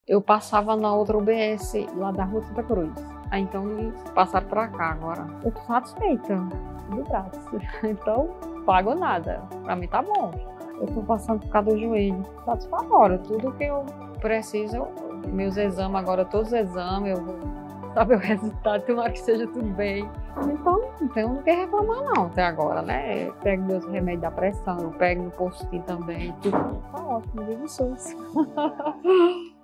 Eu passava na outra UBS, lá da Rua Santa Cruz. Aí então passaram pra cá agora. Eu tô satisfeita do braço. Então, pago nada. Pra mim tá bom. Eu tô passando por causa do joelho. Satisfatório. Tudo que eu preciso, meus exames agora, todos os exames, eu vou saber o resultado, tomara que seja tudo bem. Então, não tenho o que reclamar não até agora, né? Eu pego meus remédios da pressão, eu pego no postinho também. Tudo tá ótimo, vivo SUS.